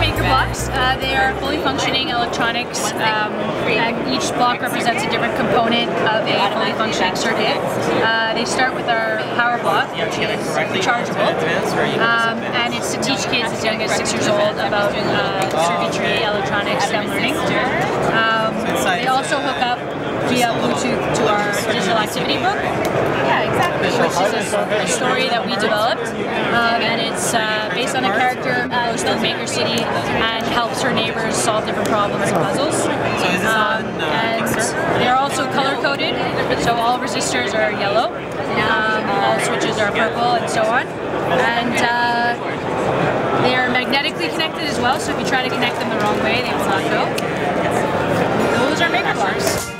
Makerbloks. They are fully functioning electronics. Each block represents a different component of a fully functioning circuit. They start with our power block, which is rechargeable, and it's to teach kids as young as 6 years old about circuitry, electronics, STEM learning. They also hook up via Bluetooth to our digital activity book. Yeah, exactly. Which is a story that we developed, and it's based on a character who goes through Maker City and helps her neighbors solve different problems and puzzles. And they're also color-coded, so all resistors are yellow, all switches are purple, and so on. And they are magnetically connected as well, so if you try to connect them the wrong way, they will not go. Those are Makerbloks.